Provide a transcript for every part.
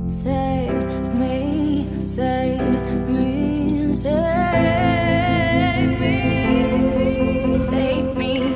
Save me, save me, save me, save me.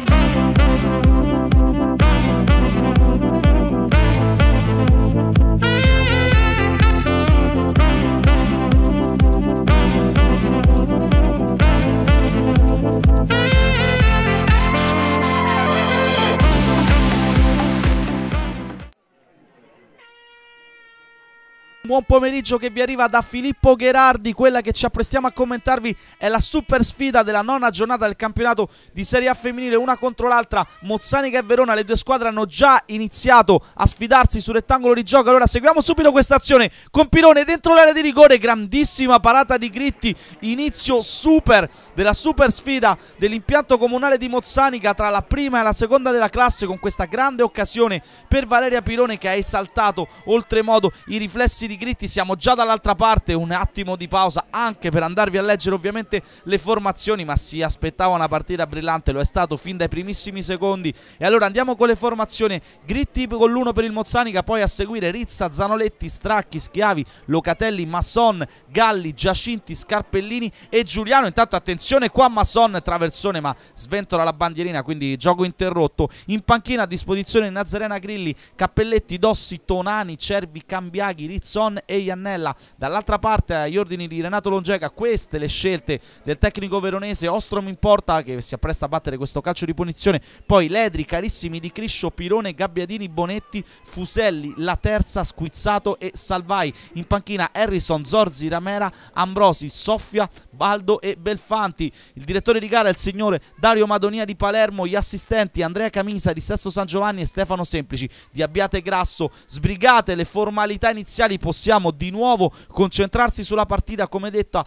Buon pomeriggio che vi arriva da Filippo Gherardi. Quella che ci apprestiamo a commentarvi è la super sfida della nona giornata del campionato di Serie A femminile, una contro l'altra, Mozzanica e Verona. Le due squadre hanno già iniziato a sfidarsi sul rettangolo di gioco. Allora seguiamo subito questa azione con Pirone dentro l'area di rigore, grandissima parata di Gritti, inizio super della super sfida dell'impianto comunale di Mozzanica tra la prima e la seconda della classe, con questa grande occasione per Valeria Pirone che ha esaltato oltremodo i riflessi di Gritti. Siamo già dall'altra parte, un attimo di pausa anche per andarvi a leggere ovviamente le formazioni, ma si aspettava una partita brillante, lo è stato fin dai primissimi secondi. E allora andiamo con le formazioni: Gritti con l'1 per il Mozzanica, poi a seguire Rizza, Zanoletti, Stracchi, Schiavi, Locatelli, Masson, Galli, Giacinti, Scarpellini e Giuliano. Intanto attenzione qua, Masson traversone ma sventola la bandierina, quindi gioco interrotto. In panchina a disposizione Nazarena Grilli, Cappelletti, Dossi, Tonani, Cervi, Cambiaghi, Rizzon e Iannella. Dall'altra parte agli ordini di Renato Longega, queste le scelte del tecnico veronese. Ostrom in porta che si appresta a battere questo calcio di punizione, poi Ledri, Carissimi, Di Criscio, Pirone, Gabbiadini, Bonetti, Fuselli, La Terza, Squizzato e Salvai. In panchina Harrison, Zorzi, Ramera, Ambrosi, Soffia, Baldo e Belfanti. Il direttore di gara è il signore Dario Madonia di Palermo, gli assistenti Andrea Camisa di Sesto San Giovanni e Stefano Semplici di Abbiate Grasso. Sbrigate le formalità iniziali, possiamo di nuovo concentrarsi sulla partita. Come detto,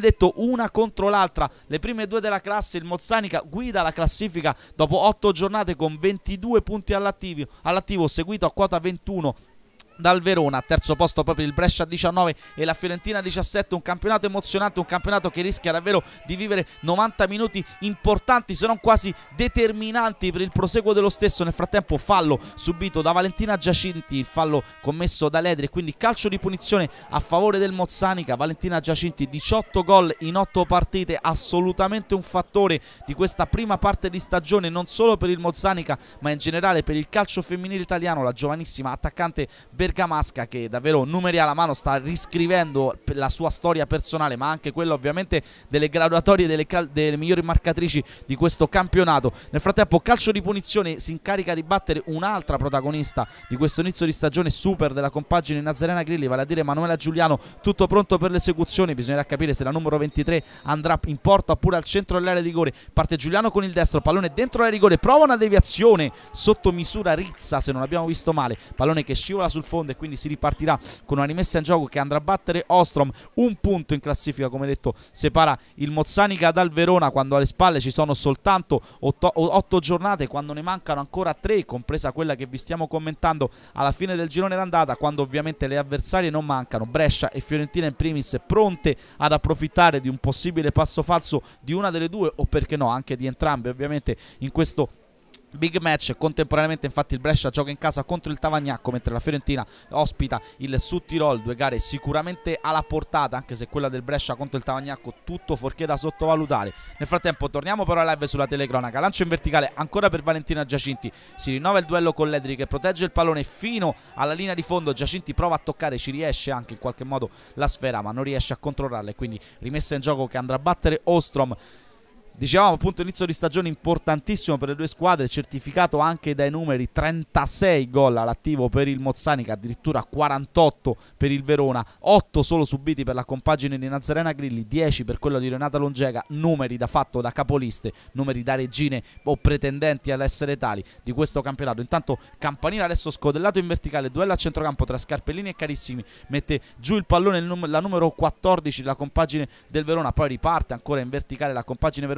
una contro l'altra, le prime due della classe. Il Mozzanica guida la classifica dopo 8 giornate con 22 punti all'attivo, seguito a quota 21 dal Verona. Terzo posto proprio il Brescia a 19 e la Fiorentina a 17. Un campionato emozionante, un campionato che rischia davvero di vivere 90 minuti importanti, se non quasi determinanti per il proseguo dello stesso. Nel frattempo fallo subito da Valentina Giacinti, il fallo commesso da Ledri, e quindi calcio di punizione a favore del Mozzanica. Valentina Giacinti, 18 gol in 8 partite, assolutamente un fattore di questa prima parte di stagione, non solo per il Mozzanica ma in generale per il calcio femminile italiano. La giovanissima attaccante bergamasca che davvero numeri alla mano sta riscrivendo la sua storia personale, ma anche quella ovviamente delle graduatorie delle migliori marcatrici di questo campionato. Nel frattempo calcio di punizione, si incarica di battere un'altra protagonista di questo inizio di stagione super della compagine Nazarena Grilli, vale a dire Manuela Giuliano. Tutto pronto per l'esecuzione, bisognerà capire se la numero 23 andrà in porta oppure al centro dell'area di rigore. Parte Giuliano con il destro, pallone dentro l'area di rigore, prova una deviazione sotto misura Rizza, se non abbiamo visto male, pallone che scivola sul fondo e quindi si ripartirà con una rimessa in gioco che andrà a battere Ostrom. Un punto in classifica, come detto, separa il Mozzanica dal Verona, quando alle spalle ci sono soltanto 8 giornate, quando ne mancano ancora 3, compresa quella che vi stiamo commentando alla fine del girone d'andata, quando ovviamente le avversarie non mancano, Brescia e Fiorentina in primis, pronte ad approfittare di un possibile passo falso di una delle due, o perché no anche di entrambe ovviamente, in questo big match. Contemporaneamente infatti il Brescia gioca in casa contro il Tavagnacco, mentre la Fiorentina ospita il Sud-Tirol. Due gare sicuramente alla portata, anche se quella del Brescia contro il Tavagnacco tutto fuorché da sottovalutare. Nel frattempo torniamo però live sulla telecronaca. Lancio in verticale ancora per Valentina Giacinti, si rinnova il duello con Ledri che protegge il pallone fino alla linea di fondo. Giacinti prova a toccare, ci riesce anche in qualche modo la sfera ma non riesce a controllarla, e quindi rimessa in gioco che andrà a battere Ostrom. Dicevamo appunto inizio di stagione importantissimo per le due squadre, certificato anche dai numeri: 36 gol all'attivo per il Mozzanica, addirittura 48 per il Verona, 8 solo subiti per la compagine di Nazarena Grilli, 10 per quello di Renata Longega. Numeri da fatto da capoliste, numeri da regine o pretendenti all'essere tali di questo campionato. Intanto Campanile adesso scodellato in verticale, duello a centrocampo tra Scarpellini e Carissimi, mette giù il pallone la numero 14 della compagine del Verona, poi riparte ancora in verticale la compagine veronese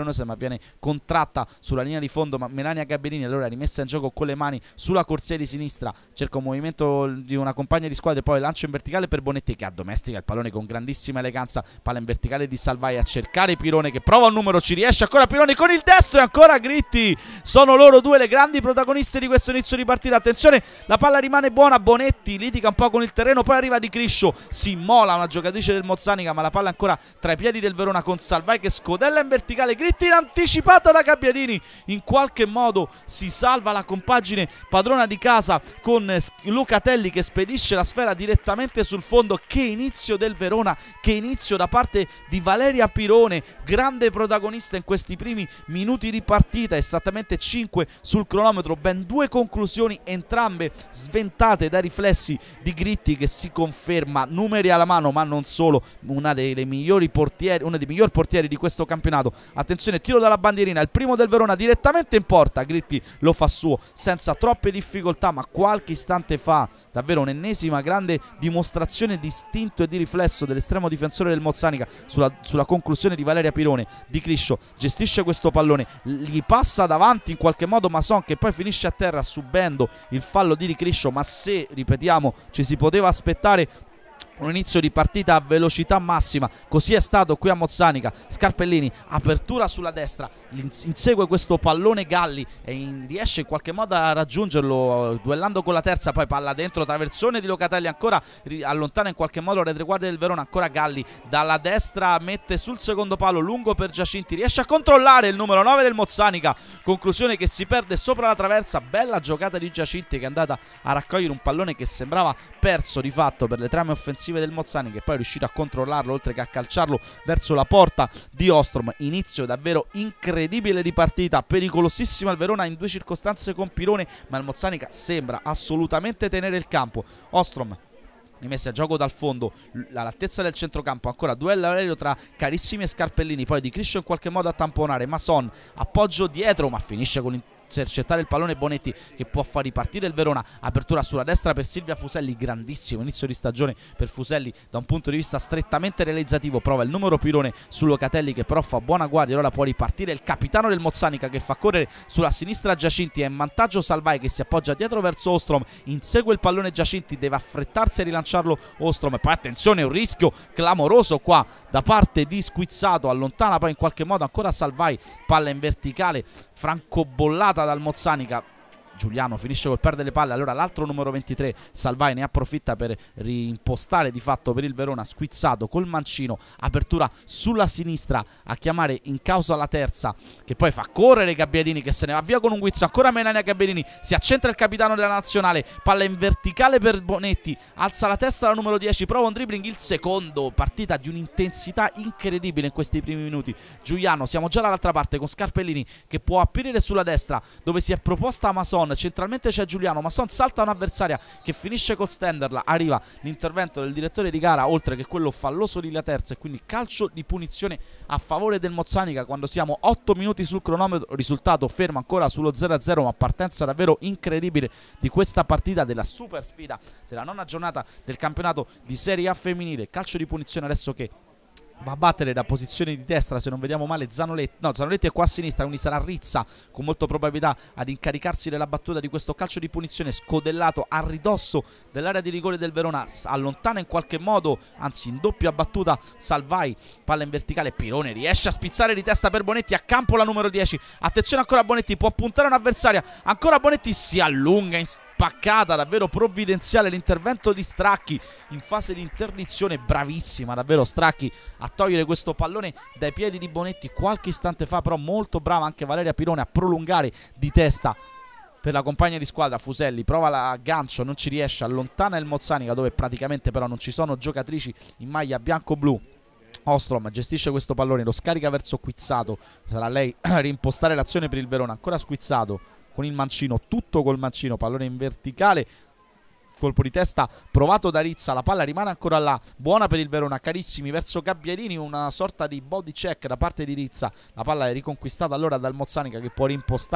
Veronese, ma viene contratta sulla linea di fondo, ma Melania Gabellini allora rimessa in gioco con le mani sulla corsia di sinistra, cerca un movimento di una compagna di squadra e poi lancio in verticale per Bonetti che addomestica il pallone con grandissima eleganza, palla in verticale di Salvai a cercare Pirone che prova un numero, ci riesce ancora Pirone con il destro e ancora Gritti. Sono loro due le grandi protagoniste di questo inizio di partita. Attenzione, la palla rimane buona, Bonetti litiga un po' con il terreno, poi arriva Di Criscio, si immola una giocatrice del Mozzanica, ma la palla ancora tra i piedi del Verona con Salvai che scodella in verticale, Gritti in anticipata da Gabbiadini, in qualche modo si salva la compagine padrona di casa con Lucatelli che spedisce la sfera direttamente sul fondo. Che inizio del Verona, che inizio da parte di Valeria Pirone, grande protagonista in questi primi minuti di partita, esattamente 5 sul cronometro, ben 2 conclusioni, entrambe sventate dai riflessi di Gritti che si conferma numeri alla mano, ma non solo, uno dei migliori portieri di questo campionato. Attenzione, tiro dalla bandierina, il primo del Verona direttamente in porta, Gritti lo fa suo senza troppe difficoltà, ma qualche istante fa davvero un'ennesima grande dimostrazione di istinto e di riflesso dell'estremo difensore del Mozzanica sulla conclusione di Valeria Pirone. Di Criscio gestisce questo pallone, gli passa davanti in qualche modo Mason che poi finisce a terra subendo il fallo di Criscio, ma se, ripetiamo, ci si poteva aspettare un inizio di partita a velocità massima, così è stato qui a Mozzanica. Scarpellini, apertura sulla destra, insegue questo pallone Galli e riesce in qualche modo a raggiungerlo duellando con la terza, poi palla dentro, traversone di Locatelli, ancora allontana in qualche modo le retroguardie del Verona, ancora Galli dalla destra mette sul secondo palo, lungo per Giacinti, riesce a controllare il numero 9 del Mozzanica, conclusione che si perde sopra la traversa. Bella giocata di Giacinti che è andata a raccogliere un pallone che sembrava perso di fatto per le trame offensive del Mozzanica, che poi è riuscito a controllarlo oltre che a calciarlo verso la porta di Ostrom. Inizio davvero incredibile di partita, pericolosissima il Verona in 2 circostanze con Pirone, ma il Mozzanica sembra assolutamente tenere il campo. Ostrom rimessa a gioco dal fondo all'altezza del centrocampo, ancora duello aereo tra Carissimi e Scarpellini, poi Di Criscio in qualche modo a tamponare, Mason appoggio dietro ma finisce con intercettare il pallone Bonetti che può far ripartire il Verona. Apertura sulla destra per Silvia Fuselli, grandissimo inizio di stagione per Fuselli da un punto di vista strettamente realizzativo, prova il numero Pirone su Locatelli che però fa buona guardia, allora può ripartire il capitano del Mozzanica che fa correre sulla sinistra Giacinti, è in vantaggio Salvai che si appoggia dietro verso Ostrom, insegue il pallone Giacinti, deve affrettarsi a rilanciarlo Ostrom e poi attenzione, un rischio clamoroso qua da parte di Squizzato, allontana poi in qualche modo ancora Salvai, palla in verticale francobollata dal Mozzanica. Giuliano finisce col perdere le palle, allora l'altro numero 23 Salvai ne approfitta per reimpostare di fatto per il Verona Squizzato col mancino, apertura sulla sinistra a chiamare in causa la terza che poi fa correre Gabbiadini che se ne va via con un guizzo, ancora Melania Gabbiadini, si accentra il capitano della nazionale, palla in verticale per Bonetti, alza la testa la numero 10, prova un dribbling, il secondo, partita di un'intensità incredibile in questi primi minuti. Giuliano, siamo già dall'altra parte con Scarpellini che può aprire sulla destra dove si è proposta Mason, centralmente c'è Giuliano, Mason salta un'avversaria che finisce col stenderla, arriva l'intervento del direttore di gara oltre che quello falloso di La Terza e quindi calcio di punizione a favore del Mozzanica quando siamo 8 minuti sul cronometro, risultato fermo ancora sullo 0-0 ma partenza davvero incredibile di questa partita della super sfida della 9ª giornata del campionato di Serie A femminile. Calcio di punizione adesso che va a battere da posizione di destra, se non vediamo male, Zanoletti. No, Zanoletti è qua a sinistra, quindi sarà Rizza con molta probabilità ad incaricarsi della battuta di questo calcio di punizione scodellato a ridosso dell'area di rigore del Verona. Allontana in qualche modo, anzi in doppia battuta Salvai, palla in verticale, Pirone riesce a spizzare di testa per Bonetti, a campo la numero 10. Attenzione ancora Bonetti, può puntare un'avversaria, ancora Bonetti si allunga in spaccata, davvero provvidenziale l'intervento di Stracchi in fase di interdizione, bravissima davvero Stracchi a togliere questo pallone dai piedi di Bonetti qualche istante fa, però molto brava anche Valeria Pirone a prolungare di testa per la compagna di squadra. Fuselli prova l'aggancio, non ci riesce, allontana il Mozzanica dove praticamente però non ci sono giocatrici in maglia bianco-blu. Ostrom gestisce questo pallone, lo scarica verso Quizzato, sarà lei a reimpostare l'azione per il Verona, ancora Squizzato con il mancino, tutto col mancino, pallone in verticale, colpo di testa provato da Rizza, la palla rimane ancora là, buona per il Verona, Carissimi verso Gabbiadini, una sorta di body check da parte di Rizza, la palla è riconquistata allora dal Mozzanica che può reimpostare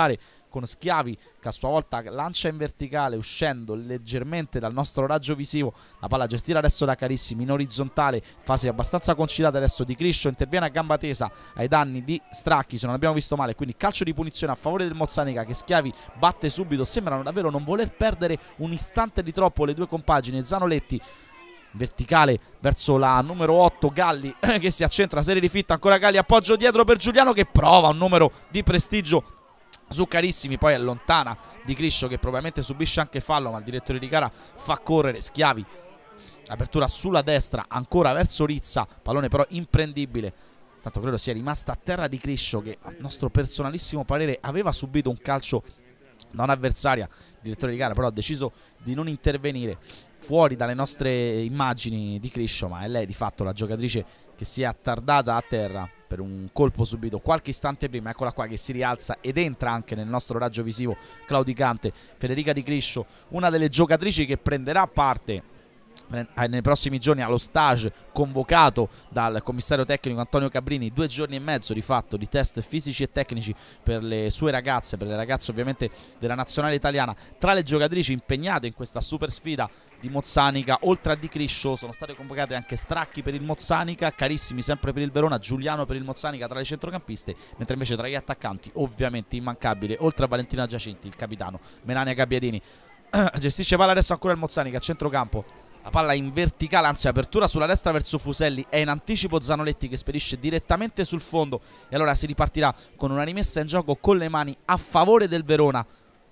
con Schiavi che a sua volta lancia in verticale uscendo leggermente dal nostro raggio visivo, la palla gestita adesso da Carissimi in orizzontale, fase abbastanza concitata adesso di Criscio, interviene a gamba tesa ai danni di Stracchi se non abbiamo visto male, quindi calcio di punizione a favore del Mozzanica che Schiavi batte subito, sembrano davvero non voler perdere un istante di troppo le due compagini. Zanoletti verticale verso la numero 8 Galli che si accentra, serie di fitta, ancora Galli, appoggio dietro per Giuliano che prova un numero di prestigio su Carissimi, poi allontana Di Criscio che probabilmente subisce anche fallo, ma il direttore di gara fa correre Schiavi, apertura sulla destra ancora verso Rizza, pallone però imprendibile, tanto credo sia rimasta a terra Di Criscio che a nostro personalissimo parere aveva subito un calcio da un'avversaria. Il direttore di gara però ha deciso di non intervenire fuori dalle nostre immagini di Criscio, ma è lei di fatto la giocatrice che si è attardata a terra per un colpo subito qualche istante prima. Eccola qua che si rialza ed entra anche nel nostro raggio visivo claudicante Federica Di Criscio, una delle giocatrici che prenderà parte nei prossimi giorni allo stage convocato dal commissario tecnico Antonio Cabrini, 2 giorni e mezzo di fatto di test fisici e tecnici per le sue ragazze, per le ragazze ovviamente della nazionale italiana. Tra le giocatrici impegnate in questa super sfida di Mozzanica, oltre a Di Criscio, sono state convocate anche Stracchi per il Mozzanica, Carissimi sempre per il Verona, Giuliano per il Mozzanica tra le centrocampiste, mentre invece tra gli attaccanti ovviamente immancabile, oltre a Valentina Giacinti, il capitano Melania Gabbiadini. Gestisce palla adesso ancora il Mozzanica a centrocampo, la palla in verticale, anzi apertura sulla destra verso Fuselli, è in anticipo Zanoletti che spedisce direttamente sul fondo e allora si ripartirà con una rimessa in gioco con le mani a favore del Verona.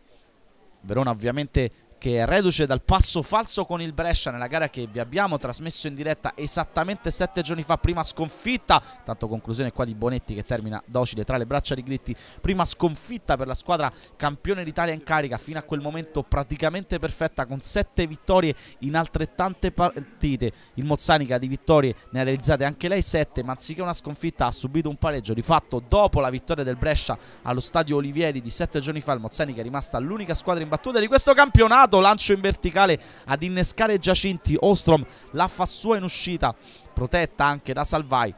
Verona ovviamente che è reduce dal passo falso con il Brescia nella gara che vi abbiamo trasmesso in diretta esattamente 7 giorni fa, prima sconfitta, tanto conclusione qua di Bonetti che termina docile tra le braccia di Gritti, prima sconfitta per la squadra campione d'Italia in carica, fino a quel momento praticamente perfetta con 7 vittorie in altrettante partite. Il Mozzanica di vittorie ne ha realizzate anche lei 7, ma anziché una sconfitta ha subito un pareggio. Di fatto dopo la vittoria del Brescia allo stadio Olivieri di 7 giorni fa, il Mozzanica è rimasta l'unica squadra imbattuta di questo campionato. Lancio in verticale ad innescare Giacinti, Ostrom la fa sua in uscita, protetta anche da Salvai.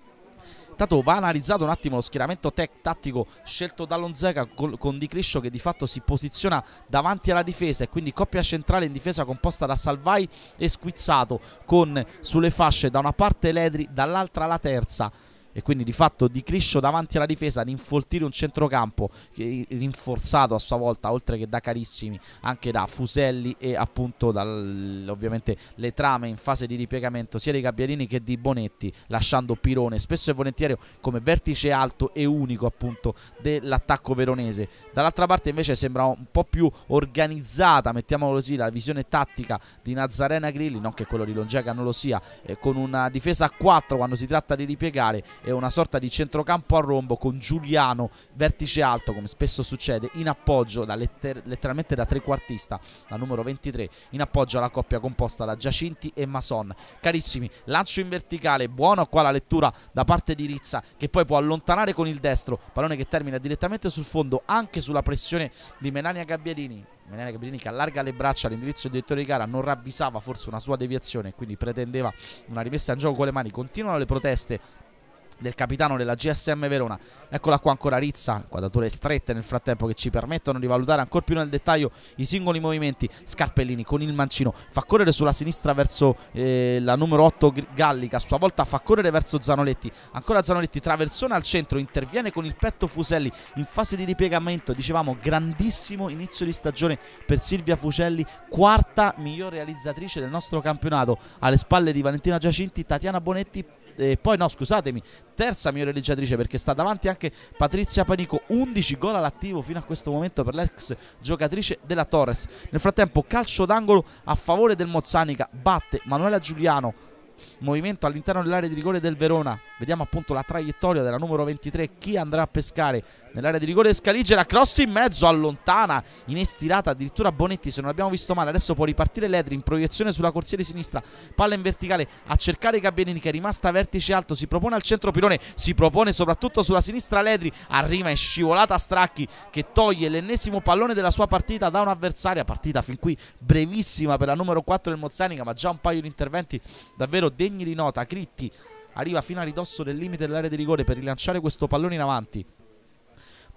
Intanto va analizzato un attimo lo schieramento tattico scelto da Lonzeca con Di Criscio che di fatto si posiziona davanti alla difesa e quindi coppia centrale in difesa composta da Salvai e Squizzato, con sulle fasce da una parte Ledri, dall'altra la terza, e quindi di fatto Di Criscio davanti alla difesa ad infoltire un centrocampo rinforzato a sua volta, oltre che da Carissimi, anche da Fuselli e appunto ovviamente le trame in fase di ripiegamento sia di Gabbiadini che di Bonetti, lasciando Pirone spesso e volentieri come vertice alto e unico appunto dell'attacco veronese. Dall'altra parte invece sembra un po' più organizzata, mettiamolo così, la visione tattica di Nazarena Grilli, non che quello di Longeca non lo sia, con una difesa a 4 quando si tratta di ripiegare e una sorta di centrocampo a rombo con Giuliano vertice alto, come spesso succede, in appoggio letteralmente da trequartista, la numero 23, in appoggio alla coppia composta da Giacinti e Mason. Carissimi, lancio in verticale, buono qua la lettura da parte di Rizza che poi può allontanare con il destro, pallone che termina direttamente sul fondo anche sulla pressione di Melania Gabbiadini. Melania Gabbiadini che allarga le braccia all'indirizzo del direttore di gara, non ravvisava forse una sua deviazione, quindi pretendeva una rimessa in gioco con le mani. Continuano le proteste del capitano della GSM Verona. Eccola qua ancora Rizza, quadrature strette nel frattempo che ci permettono di valutare ancora più nel dettaglio i singoli movimenti. Scarpellini con il mancino fa correre sulla sinistra verso la numero 8 Galli, che a sua volta fa correre verso Zanoletti. Ancora Zanoletti, traversone al centro, interviene con il petto Fuselli in fase di ripiegamento. Dicevamo grandissimo inizio di stagione per Silvia Fuselli, quarta miglior realizzatrice del nostro campionato, alle spalle di Valentina Giacinti, Tatiana Bonetti, poi no scusatemi, terza migliore realizzatrice perché sta davanti anche Patrizia Panico, 11 gol all'attivo fino a questo momento per l'ex giocatrice della Torres. Nel frattempo calcio d'angolo a favore del Mozzanica, batte Manuela Giuliano, movimento all'interno dell'area di rigore del Verona. Vediamo appunto la traiettoria della numero 23, chi andrà a pescare nell'area di rigore. Scaligera, cross in mezzo, allontana in estirata addirittura Bonetti, se non abbiamo visto male. Adesso può ripartire Ledri in proiezione sulla corsia di sinistra, palla in verticale a cercare Gabbiadini che è rimasta a vertice alto, si propone al centro Pirone, si propone soprattutto sulla sinistra Ledri, arriva in scivolata a Stracchi che toglie l'ennesimo pallone della sua partita da un'avversaria. Partita fin qui brevissima per la numero 4 del Mozzanica, ma già un paio di interventi davvero degni di nota. Critti arriva fino a ridosso del limite dell'area di rigore per rilanciare questo pallone in avanti,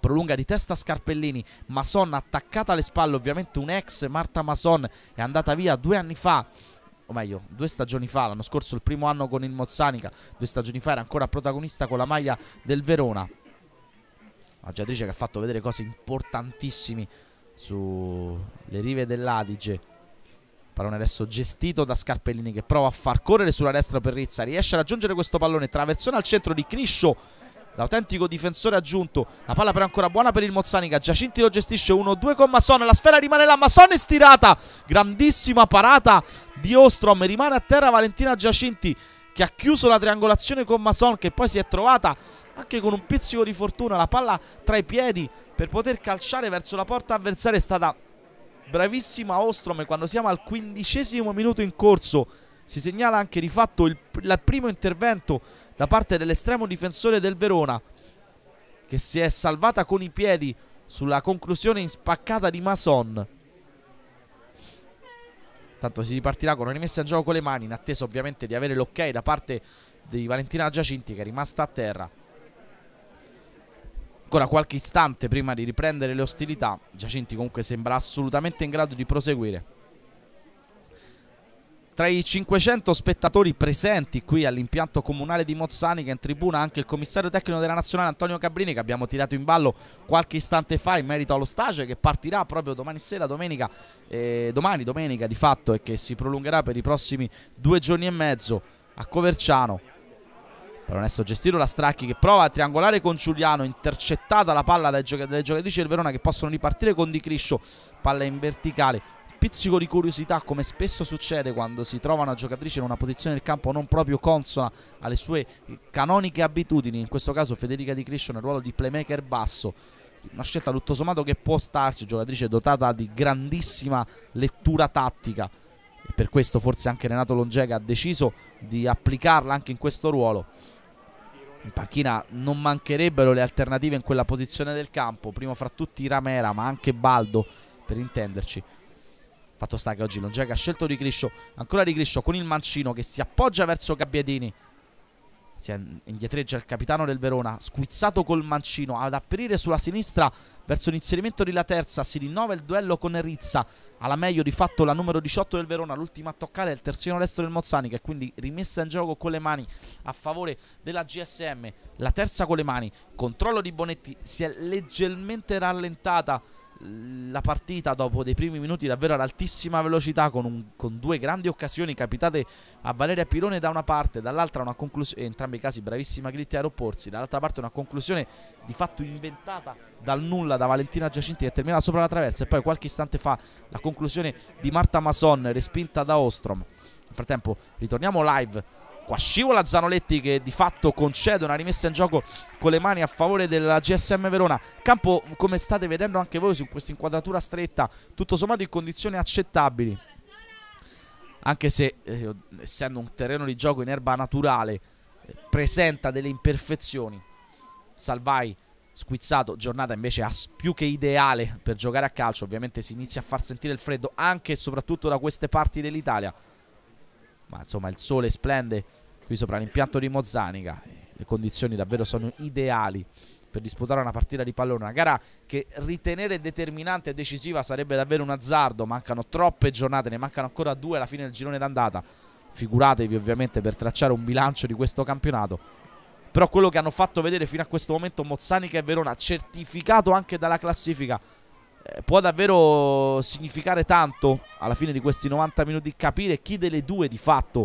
prolunga di testa Scarpellini, Mason attaccata alle spalle, ovviamente un ex Marta Mason, è andata via 2 anni fa, o meglio 2 stagioni fa, l'anno scorso il primo anno con il Mozzanica, 2 stagioni fa era ancora protagonista con la maglia del Verona. Una giocatrice che ha fatto vedere cose importantissime sulle rive dell'Adige. Pallone adesso gestito da Scarpellini che prova a far correre sulla destra per Rizza, riesce a raggiungere questo pallone, traversone al centro di Criscio, l'autentico difensore aggiunto. La palla però è ancora buona per il Mozzanica, Giacinti lo gestisce 1-2 con Mason, la sfera rimane là, Mason è stirata, grandissima parata di Ostrom, rimane a terra Valentina Giacinti che ha chiuso la triangolazione con Mason, che poi si è trovata anche con un pizzico di fortuna, la palla tra i piedi per poter calciare verso la porta avversaria. È stata bravissima Ostrom. Quando siamo al 15° minuto in corso si segnala anche di fatto il primo intervento da parte dell'estremo difensore del Verona, che si è salvata con i piedi sulla conclusione in spaccata di Mason. Tanto si ripartirà con una rimessa in gioco con le mani, in attesa ovviamente di avere l'ok da parte di Valentina Giacinti, che è rimasta a terra. Ancora qualche istante prima di riprendere le ostilità. Giacinti comunque sembra assolutamente in grado di proseguire. Tra i 500 spettatori presenti qui all'impianto comunale di Mozzanica, in tribuna anche il commissario tecnico della nazionale Antonio Cabrini, che abbiamo tirato in ballo qualche istante fa in merito allo stage che partirà proprio domani sera, domenica di fatto, e che si prolungherà per i prossimi 2 giorni e mezzo a Coverciano. Per onesto gestito la Stracchi, che prova a triangolare con Giuliano, intercettata la palla dalle giocatrici del Verona, che possono ripartire con Di Criscio, palla in verticale. Pizzico di curiosità, come spesso succede quando si trova una giocatrice in una posizione del campo non proprio consona alle sue canoniche abitudini, in questo caso Federica Di Criscio nel ruolo di playmaker basso. Una scelta tutto sommato che può starci, giocatrice dotata di grandissima lettura tattica, e per questo forse anche Renato Longega ha deciso di applicarla anche in questo ruolo. In panchina non mancherebbero le alternative in quella posizione del campo, primo fra tutti Ramera, ma anche Baldo, per intenderci. Fatto sta che oggi Longega ha scelto Di Criscio, ancora Di Criscio con il mancino che si appoggia verso Gabbiadini, si indietreggia il capitano del Verona, squizzato col mancino ad aprire sulla sinistra verso l'inserimento della terza. Si rinnova il duello con Rizza, alla meglio di fatto la numero 18 del Verona, l'ultima a toccare è il terzino destro del Mozzanica, e quindi rimessa in gioco con le mani a favore della GSM. La terza con le mani, controllo di Bonetti, si è leggermente rallentata la partita dopo dei primi minuti davvero ad altissima velocità, con 2 grandi occasioni capitate a Valeria Pirone da una parte, dall'altra una conclusione, in entrambi i casi bravissima Gritti a opporsi, dall'altra parte una conclusione di fatto inventata dal nulla da Valentina Giacinti, che termina sopra la traversa, e poi qualche istante fa la conclusione di Marta Mason respinta da Ostrom. Nel frattempo ritorniamo live. Qua scivola Zanoletti, che di fatto concede una rimessa in gioco con le mani a favore della GSM Verona. Campo, come state vedendo anche voi su questa inquadratura stretta, tutto sommato in condizioni accettabili, anche se essendo un terreno di gioco in erba naturale presenta delle imperfezioni. Salvai squizzato, giornata invece più che ideale per giocare a calcio. Ovviamente si inizia a far sentire il freddo anche e soprattutto da queste parti dell'Italia, ma insomma il sole splende qui sopra l'impianto di Mozzanica, le condizioni davvero sono ideali per disputare una partita di pallone, una gara che ritenere determinante e decisiva sarebbe davvero un azzardo. Mancano troppe giornate, ne mancano ancora 2 alla fine del girone d'andata, figuratevi ovviamente per tracciare un bilancio di questo campionato. Però quello che hanno fatto vedere fino a questo momento Mozzanica e Verona, certificato anche dalla classifica, può davvero significare tanto alla fine di questi 90 minuti, capire chi delle due di fatto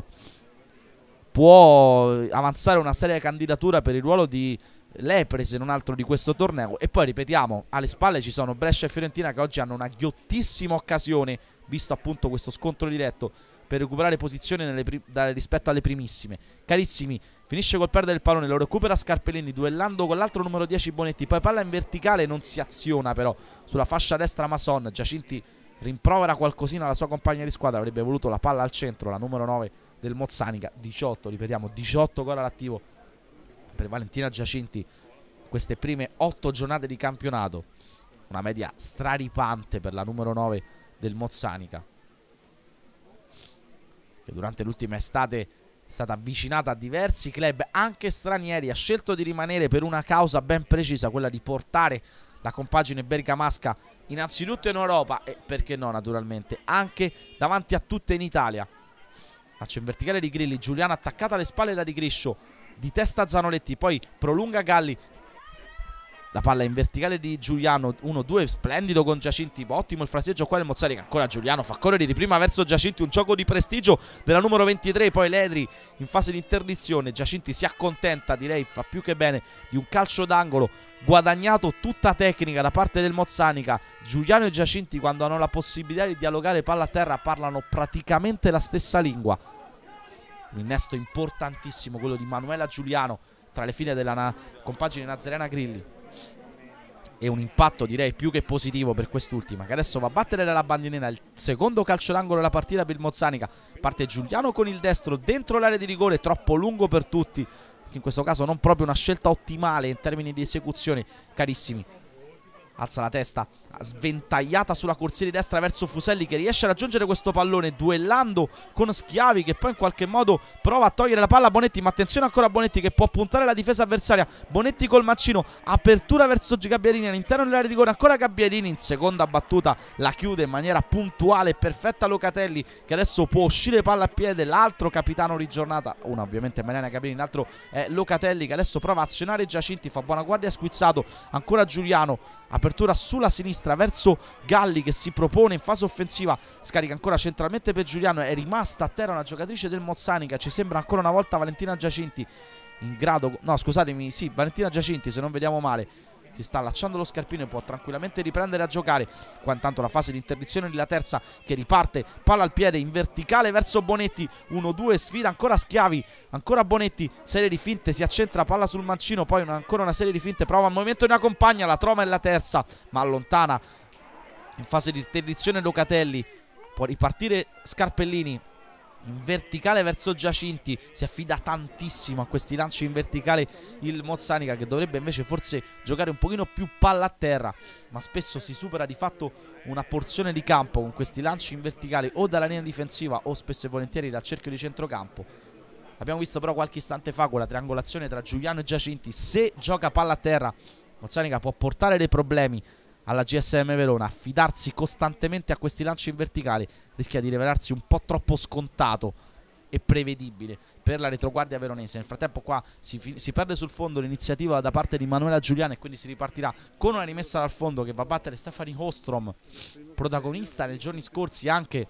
può avanzare una seria candidatura per il ruolo di lepre, se non altro, di questo torneo. E poi ripetiamo, alle spalle ci sono Brescia e Fiorentina, che oggi hanno una ghiottissima occasione, visto appunto questo scontro diretto, per recuperare posizione rispetto alle primissime. Carissimi, finisce col perdere il pallone, lo recupera Scarpellini duellando con l'altro numero 10 Bonetti, poi palla in verticale, non si aziona però sulla fascia destra Mason. Giacinti rimprovera qualcosina alla sua compagna di squadra, avrebbe voluto la palla al centro, la numero 9 del Mozzanica. 18, ripetiamo, 18 gol all'attivo per Valentina Giacinti queste prime 8 giornate di campionato, una media straripante per la numero 9 del Mozzanica, che durante l'ultima estate è stata avvicinata a diversi club anche stranieri. Ha scelto di rimanere per una causa ben precisa, quella di portare la compagine bergamasca innanzitutto in Europa e perché no naturalmente anche davanti a tutte in Italia. Lancio in verticale di Grilli, Giuliano attaccata alle spalle da Di Griscio, di testa Zanoletti, poi prolunga Galli, la palla in verticale di Giuliano, 1-2, splendido con Giacinti, ottimo il fraseggio qua del Mozzanica, ancora Giuliano fa correre di prima verso Giacinti, un gioco di prestigio della numero 23, poi Ledri in fase di interdizione, Giacinti si accontenta, direi fa più che bene, di un calcio d'angolo guadagnato, tutta tecnica da parte del Mozzanica. Giuliano e Giacinti quando hanno la possibilità di dialogare palla a terra parlano praticamente la stessa lingua. Un innesto importantissimo quello di Manuela Giuliano tra le file della compagine Nazarena Grilli e un impatto direi più che positivo per quest'ultima, che adesso va a battere la bandierina, il secondo calcio d'angolo della partita per il Mozzanica. Parte Giuliano con il destro dentro l'area di rigore, troppo lungo per tutti, in questo caso non proprio una scelta ottimale in termini di esecuzione, carissimi. Alza la testa, sventagliata sulla corsia di destra verso Fuselli, che riesce a raggiungere questo pallone duellando con Schiavi, che poi in qualche modo prova a togliere la palla a Bonetti, ma attenzione ancora a Bonetti che può puntare la difesa avversaria. Bonetti col mancino, apertura verso Gabbiadini all'interno dell'area di rigore, ancora Gabbiadini in seconda battuta la chiude in maniera puntuale e perfetta Locatelli, che adesso può uscire palla a piede. L'altro capitano di giornata, una ovviamente è Mariana Gabbiadini, l'altro è Locatelli, che adesso prova a azionare Giacinti, fa buona guardia squizzato, ancora Giuliano, apertura sulla sinistra verso Galli che si propone in fase offensiva, scarica ancora centralmente per Giuliano, è rimasta a terra una giocatrice del Mozzanica, ci sembra ancora una volta Valentina Giacinti in grado, no scusatemi, sì, Valentina Giacinti se non vediamo male, si sta allacciando lo scarpino e può tranquillamente riprendere a giocare. Qua intanto la fase di interdizione della terza che riparte, palla al piede in verticale verso Bonetti, 1-2, sfida ancora Schiavi, ancora Bonetti, serie di finte, si accentra, palla sul mancino, poi ancora una serie di finte, prova al movimento di una compagna, la trova in la terza ma allontana in fase di interdizione Locatelli, può ripartire Scarpellini in verticale verso Giacinti, si affida tantissimo a questi lanci in verticale il Mozzanica, che dovrebbe invece forse giocare un pochino più palla a terra, ma spesso si supera di fatto una porzione di campo con questi lanci in verticale o dalla linea difensiva o spesso e volentieri dal cerchio di centrocampo. Abbiamo visto però qualche istante fa con la triangolazione tra Giuliano e Giacinti, se gioca palla a terra Mozzanica può portare dei problemi alla GSM Verona. Affidarsi costantemente a questi lanci in verticale rischia di rivelarsi un po' troppo scontato e prevedibile per la retroguardia veronese. Nel frattempo qua si perde sul fondo l'iniziativa da parte di Manuela Giuliano e quindi si ripartirà con una rimessa dal fondo che va a battere Stefani Ostrom, protagonista nei giorni scorsi anche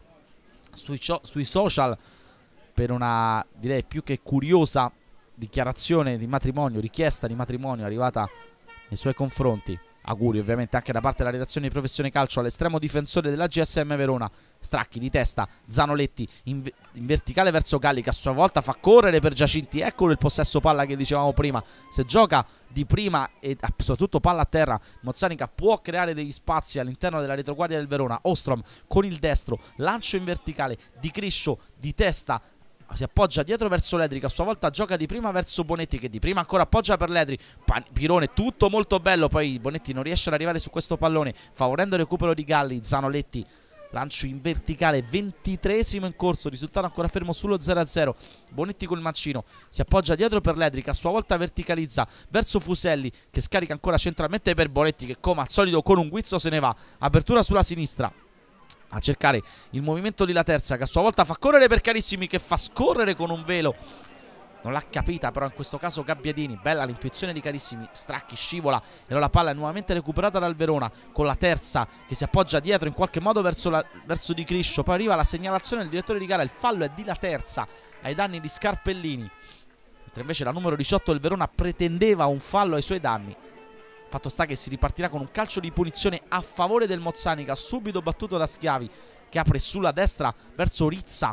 sui social per una direi più che curiosa dichiarazione di matrimonio, richiesta di matrimonio arrivata nei suoi confronti. Auguri ovviamente anche da parte della redazione di Professione Calcio all'estremo difensore della GSM Verona. Stracchi di testa, Zanoletti in verticale verso Galli, che a sua volta fa correre per Giacinti. Eccolo il possesso palla che dicevamo prima. Se gioca di prima e soprattutto palla a terra, Mozzanica può creare degli spazi all'interno della retroguardia del Verona. Ostrom con il destro, lancio in verticale, Di Criscio di testa, si appoggia dietro verso Ledri, che a sua volta gioca di prima verso Bonetti, che di prima ancora appoggia per Ledri. Pirone, tutto molto bello, poi Bonetti non riesce ad arrivare su questo pallone, favorendo il recupero di Galli. Zanoletti, lancio in verticale, 23esimo in corso, risultato ancora fermo sullo 0-0. Bonetti col mancino, si appoggia dietro per Ledri, che a sua volta verticalizza verso Fuselli, che scarica ancora centralmente per Bonetti, che come al solito con un guizzo se ne va. Apertura sulla sinistra a cercare il movimento di La Terza, che a sua volta fa correre per Carissimi, che fa scorrere con un velo. Non l'ha capita però in questo caso Gabbiadini. Bella l'intuizione di Carissimi, Stracchi scivola e la palla è nuovamente recuperata dal Verona, con La Terza che si appoggia dietro in qualche modo verso Di Criscio. Poi arriva la segnalazione del direttore di gara, il fallo è di La Terza ai danni di Scarpellini, mentre invece la numero 18 del Verona pretendeva un fallo ai suoi danni. Fatto sta che si ripartirà con un calcio di punizione a favore del Mozzanica, subito battuto da Schiavi, che apre sulla destra verso Rizza,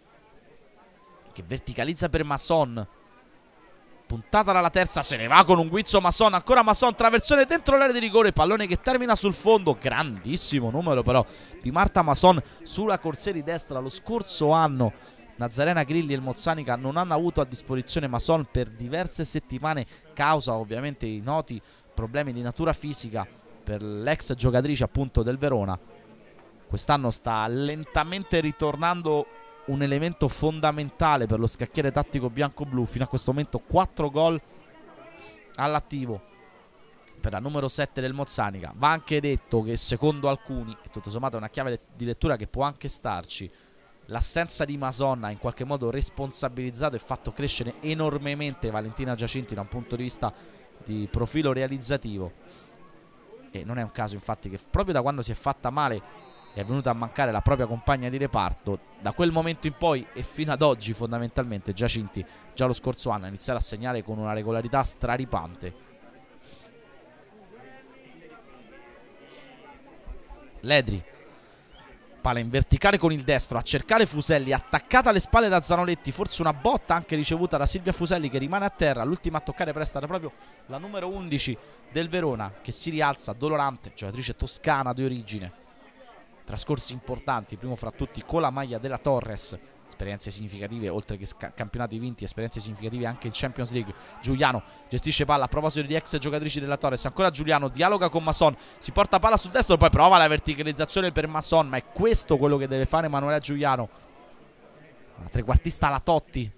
che verticalizza per Masson. Puntata dalla terza, se ne va con un guizzo Masson, ancora Masson, traversone dentro l'area di rigore, pallone che termina sul fondo. Grandissimo numero però di Marta Masson sulla corsia di destra. Lo scorso anno Nazarena Grilli e il Mozzanica non hanno avuto a disposizione Masson per diverse settimane, causa ovviamente i noti problemi di natura fisica per l'ex giocatrice appunto del Verona. Quest'anno sta lentamente ritornando un elemento fondamentale per lo scacchiere tattico bianco-blu. Fino a questo momento 4 gol all'attivo per la numero 7 del Mozzanica. Va anche detto che secondo alcuni, e tutto sommato è una chiave di lettura che può anche starci, l'assenza di Mason ha in qualche modo responsabilizzato e fatto crescere enormemente Valentina Giacinti da un punto di vista di profilo realizzativo. E non è un caso infatti che proprio da quando si è fatta male e è venuta a mancare la propria compagna di reparto, da quel momento in poi e fino ad oggi fondamentalmente Giacinti già lo scorso anno ha iniziato a segnare con una regolarità straripante. Ledri, palla in verticale con il destro a cercare Fuselli, attaccata alle spalle da Zanoletti, forse una botta anche ricevuta da Silvia Fuselli che rimane a terra. L'ultima a toccare per essere proprio la numero 11 del Verona, che si rialza dolorante, giocatrice toscana di origine, trascorsi importanti, primo fra tutti con la maglia della Torres, esperienze significative oltre che campionati vinti, esperienze significative anche in Champions League. Giuliano gestisce palla a proposito di ex giocatrici della Torres, ancora Giuliano, dialoga con Mason, si porta palla sul destro, poi prova la verticalizzazione per Mason, ma è questo quello che deve fare Manuela Giuliano, una trequartista alla Totti,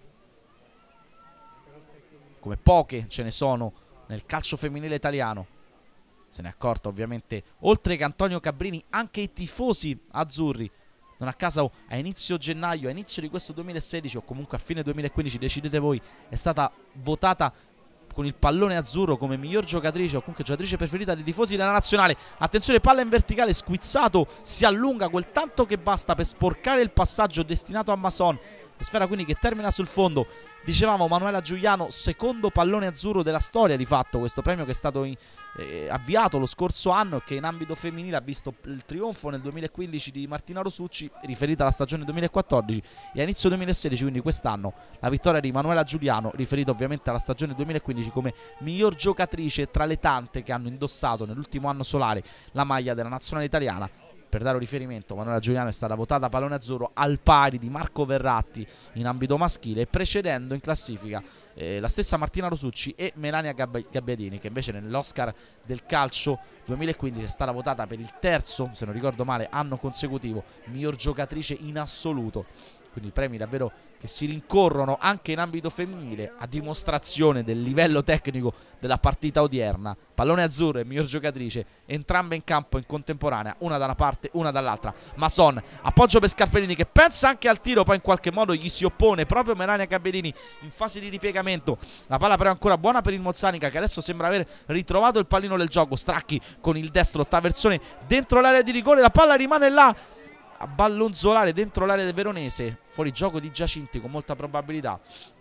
come poche ce ne sono nel calcio femminile italiano. Se ne è accorto ovviamente, oltre che Antonio Cabrini, anche i tifosi azzurri. Non a caso a inizio gennaio, a inizio di questo 2016 o comunque a fine 2015, decidete voi, è stata votata con il pallone azzurro come miglior giocatrice o comunque giocatrice preferita dei tifosi della nazionale. Attenzione, palla in verticale, squizzato, si allunga quel tanto che basta per sporcare il passaggio destinato a Mason. Sfera quindi che termina sul fondo. Dicevamo Manuela Giuliano, secondo pallone azzurro della storia di fatto, questo premio che è stato avviato lo scorso anno e che in ambito femminile ha visto il trionfo nel 2015 di Martina Rosucci, riferita alla stagione 2014, e a inizio 2016, quindi quest'anno, la vittoria di Manuela Giuliano, riferita ovviamente alla stagione 2015 come miglior giocatrice tra le tante che hanno indossato nell'ultimo anno solare la maglia della nazionale italiana. Per dare un riferimento, Manuela Giuliano è stata votata pallone azzurro al pari di Marco Verratti in ambito maschile, precedendo in classifica la stessa Martina Rosucci e Melania Gabbiadini, che invece nell'Oscar del calcio 2015 è stata votata per il terzo, se non ricordo male, anno consecutivo miglior giocatrice in assoluto. Quindi premi davvero che si rincorrono anche in ambito femminile, a dimostrazione del livello tecnico della partita odierna. Pallone azzurro e miglior giocatrice, entrambe in campo in contemporanea, una da una parte, una dall'altra. Mason, appoggio per Scarpellini che pensa anche al tiro, poi in qualche modo gli si oppone proprio Melania Gabbiadini in fase di ripiegamento. La palla però è ancora buona per il Mozzanica, che adesso sembra aver ritrovato il pallino del gioco. Stracchi con il destro, traversone dentro l'area di rigore, la palla rimane là a ballonzolare dentro l'area del veronese, fuori gioco di Giacinti con molta probabilità.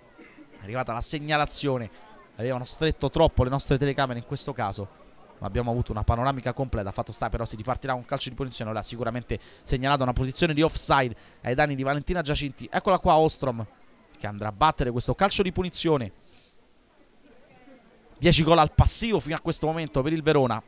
È arrivata la segnalazione, avevano stretto troppo le nostre telecamere in questo caso, ma abbiamo avuto una panoramica completa. Fatto sta però si ripartirà con calcio di punizione. Ora sicuramente segnalato una posizione di offside ai danni di Valentina Giacinti. Eccola qua Ostrom che andrà a battere questo calcio di punizione. 10 gol al passivo fino a questo momento per il Verona.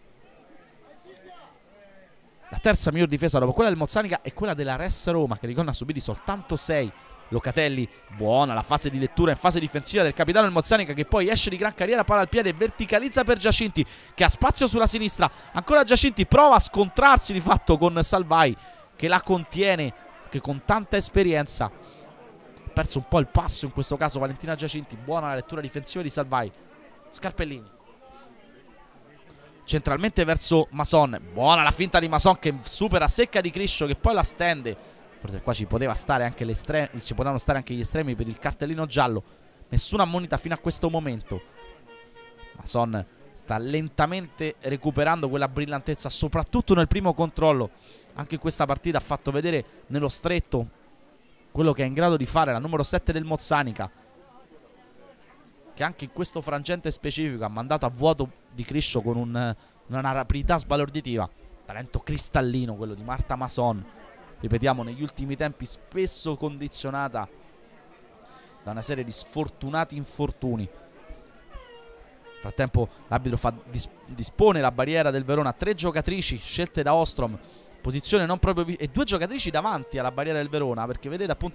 La terza miglior difesa dopo quella del Mozzanica è quella della Res Roma, che ricorda ha subiti soltanto 6. Locatelli, buona la fase di lettura in fase difensiva del capitano del Mozzanica, che poi esce di gran carriera, palla al piede e verticalizza per Giacinti, che ha spazio sulla sinistra. Ancora Giacinti prova a scontrarsi di fatto con Salvai, che la contiene, che con tanta esperienza ha perso un po' il passo in questo caso Valentina Giacinti. Buona la lettura difensiva di Salvai. Scarpellini centralmente verso Mason, buona la finta di Mason che supera secca di Criscio, che poi la stende. Forse qua ci poteva stare anche ci potevano stare anche gli estremi per il cartellino giallo. Nessuna ammonita fino a questo momento. Mason sta lentamente recuperando quella brillantezza, soprattutto nel primo controllo. Anche in questa partita ha fatto vedere nello stretto quello che è in grado di fare la numero 7 del Mozzanica, che anche in questo frangente specifico ha mandato a vuoto di Criscio con una rapidità sbalorditiva. Talento cristallino quello di Marta Mason, ripetiamo, negli ultimi tempi spesso condizionata da una serie di sfortunati infortuni. Nel frattempo l'arbitro dispone la barriera del Verona, 3 giocatrici scelte da Ostrom, posizione non proprio e 2 giocatrici davanti alla barriera del Verona, perché vedete appunto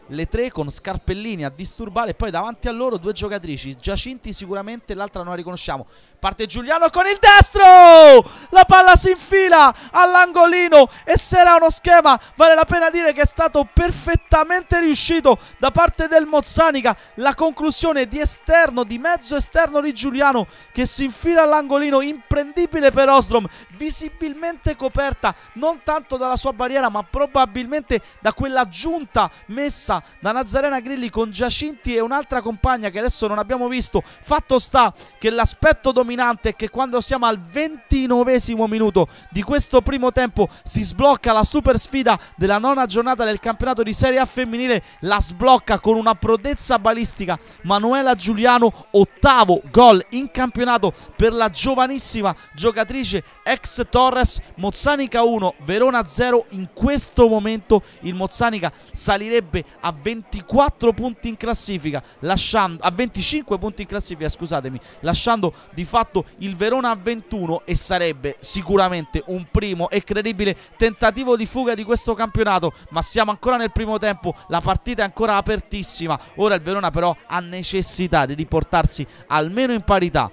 le tre con Scarpellini a disturbare e poi davanti a loro due giocatrici, Giacinti sicuramente, l'altra non la riconosciamo. Parte Giuliano con il destro, la palla si infila all'angolino e se era uno schema vale la pena dire che è stato perfettamente riuscito da parte del Mozzanica. La conclusione di esterno, di mezzo esterno di Giuliano che si infila all'angolino, imprendibile per Ostrom, visibilmente coperta non tanto dalla sua barriera ma probabilmente da quella giunta messa da Nazarena Grilli con Giacinti e un'altra compagna che adesso non abbiamo visto. Fatto sta che l'aspetto dominante è che quando siamo al 29esimo minuto di questo primo tempo si sblocca la super sfida della nona giornata del campionato di Serie A femminile, la sblocca con una prodezza balistica Manuela Giuliano, ottavo gol in campionato per la giovanissima giocatrice ex Torres. Mozzanica 1, Verona 0. In questo momento il Mozzanica salirebbe a 24 punti in classifica, lasciando a 25 punti in classifica, scusatemi, lasciando di fatto il Verona a 21 e sarebbe sicuramente un primo e credibile tentativo di fuga di questo campionato. Ma siamo ancora nel primo tempo, la partita è ancora apertissima. Ora il Verona però ha necessità di riportarsi almeno in parità.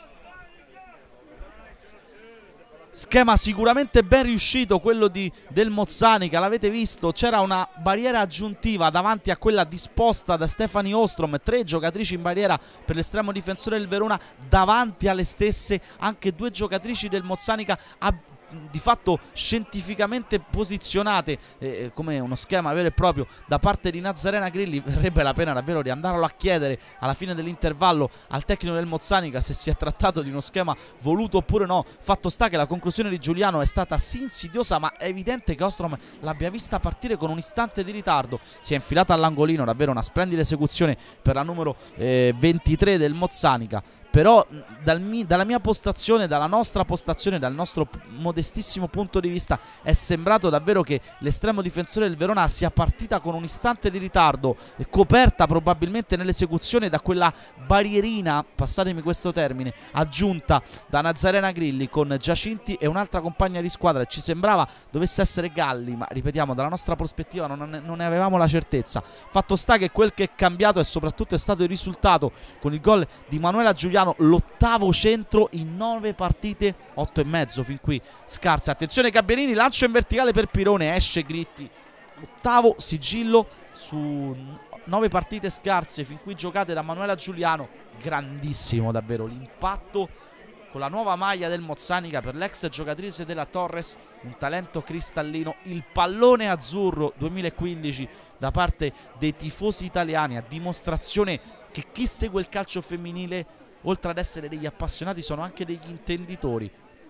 Schema sicuramente ben riuscito quello del Mozzanica, l'avete visto, c'era una barriera aggiuntiva davanti a quella disposta da Stefani Ostrom, tre giocatrici in barriera per l'estremo difensore del Verona, davanti alle stesse anche due giocatrici del Mozzanica di fatto scientificamente posizionate come uno schema vero e proprio da parte di Nazarena Grilli. Verrebbe la pena davvero di andarlo a chiedere alla fine dell'intervallo al tecnico del Mozzanica se si è trattato di uno schema voluto oppure no. Fatto sta che la conclusione di Giuliano è stata sì insidiosa, ma è evidente che Ostrom l'abbia vista partire con un istante di ritardo, si è infilata all'angolino, davvero una splendida esecuzione per la numero 23 del Mozzanica. Però dalla mia postazione, dalla nostra postazione, dal nostro modestissimo punto di vista è sembrato davvero che l'estremo difensore del Verona sia partita con un istante di ritardo, coperta probabilmente nell'esecuzione da quella barrierina, passatemi questo termine, aggiunta da Nazarena Grilli con Giacinti e un'altra compagna di squadra. Ci sembrava dovesse essere Galli, ma ripetiamo, dalla nostra prospettiva non ne avevamo la certezza. Fatto sta che quel che è cambiato e soprattutto è stato il risultato con il gol di Manuela Giuliano, l'ottavo centro in 9 partite, 8,5 fin qui scarse. Attenzione Gabbianini, lancio in verticale per Pirone, esce Gritti, ottavo sigillo su 9 partite scarse fin qui giocate da Manuela Giuliano. Grandissimo davvero l'impatto con la nuova maglia del Mozzanica per l'ex giocatrice della Torres, un talento cristallino, il pallone azzurro 2015 da parte dei tifosi italiani, a dimostrazione che chi segue il calcio femminile oltre ad essere degli appassionati sono anche degli intenditori,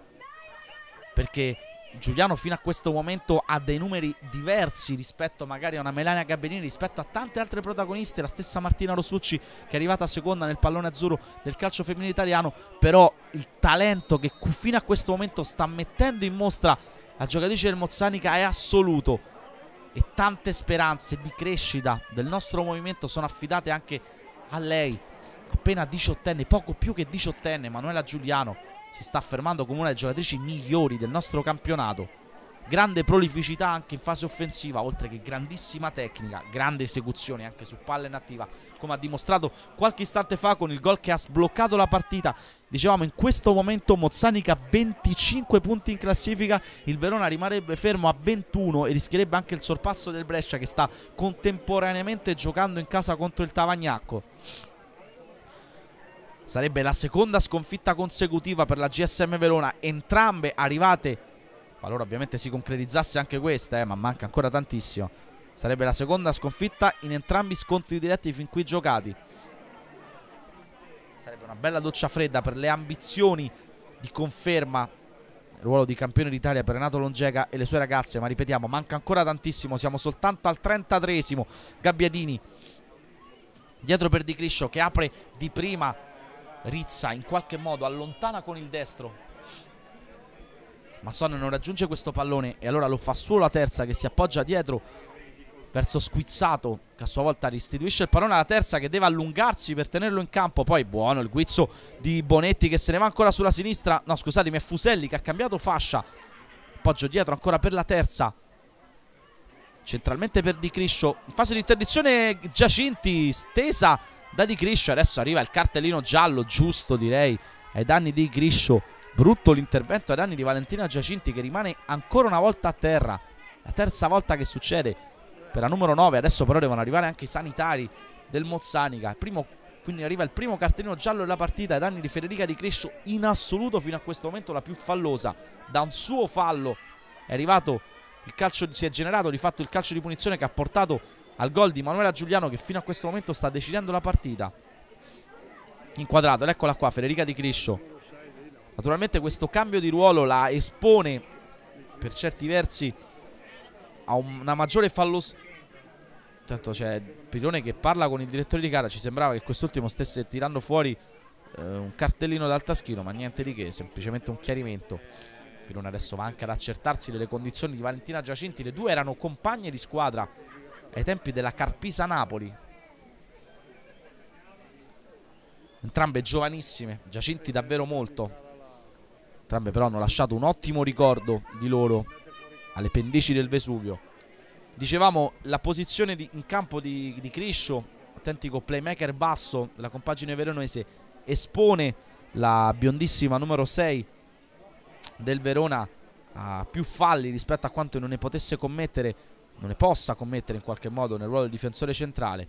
perché Giuliano fino a questo momento ha dei numeri diversi rispetto magari a una Melania Gabbianini, rispetto a tante altre protagoniste, la stessa Martina Rosucci che è arrivata seconda nel pallone azzurro del calcio femminile italiano. Però il talento che fino a questo momento sta mettendo in mostra la giocatrice del Mozzanica è assoluto e tante speranze di crescita del nostro movimento sono affidate anche a lei, appena 18enne, poco più che 18enne. Manuela Giuliano si sta affermando come una delle giocatrici migliori del nostro campionato. Grande prolificità anche in fase offensiva, oltre che grandissima tecnica, grande esecuzione anche su palla inattiva, come ha dimostrato qualche istante fa con il gol che ha sbloccato la partita. Dicevamo, in questo momento Mozzanica 25 punti in classifica, il Verona rimarrebbe fermo a 21 e rischierebbe anche il sorpasso del Brescia, che sta contemporaneamente giocando in casa contro il Tavagnacco. Sarebbe la seconda sconfitta consecutiva per la GSM Verona, entrambe arrivate, qualora ovviamente si concretizzasse anche questa, ma manca ancora tantissimo. Sarebbe la seconda sconfitta in entrambi i scontri diretti fin qui giocati. Sarebbe una bella doccia fredda per le ambizioni di conferma il ruolo di campione d'Italia per Renato Longega e le sue ragazze, ma ripetiamo, manca ancora tantissimo, siamo soltanto al 33esimo. Gabbiadini dietro per Di Criscio che apre di prima, Rizza in qualche modo allontana con il destro, ma Sonne non raggiunge questo pallone e allora lo fa solo la terza, che si appoggia dietro verso Squizzato, che a sua volta restituisce il pallone alla terza, che deve allungarsi per tenerlo in campo. Poi buono il guizzo di Bonetti che se ne va ancora sulla sinistra, no scusatemi, è Fuselli che ha cambiato fascia, appoggio dietro ancora per la terza, centralmente per Di Criscio, in fase di interdizione Giacinti, stesa da Di Criscio. Adesso arriva il cartellino giallo, giusto direi, ai danni di Criscio. Brutto l'intervento ai danni di Valentina Giacinti, che rimane ancora una volta a terra. La terza volta che succede per la numero 9. Adesso però devono arrivare anche i sanitari del Mozzanica. Quindi arriva il primo cartellino giallo della partita ai danni di Federica Di Criscio, in assoluto fino a questo momento la più fallosa. Da un suo fallo è arrivato il calcio, si è generato di fatto il calcio di punizione che ha portato al gol di Manuela Giuliano, che fino a questo momento sta decidendo la partita. Inquadrato, ed eccola qua Federica Di Criscio. Naturalmente questo cambio di ruolo la espone per certi versi a una maggiore fallosità. Tanto c'è Pirone che parla con il direttore di gara. Ci sembrava che quest'ultimo stesse tirando fuori un cartellino dal taschino, ma niente di che, semplicemente un chiarimento. Pirone adesso va anche ad accertarsi delle condizioni di Valentina Giacinti. Le due erano compagne di squadra ai tempi della Carpisa Napoli, entrambe giovanissime, Giacinti davvero molto. Entrambe però hanno lasciato un ottimo ricordo di loro alle pendici del Vesuvio. Dicevamo la posizione in campo di Criscio, autentico playmaker basso della compagine veronese, espone la biondissima numero 6 del Verona a più falli rispetto a quanto non ne potesse commettere, non ne possa commettere in qualche modo nel ruolo del difensore centrale.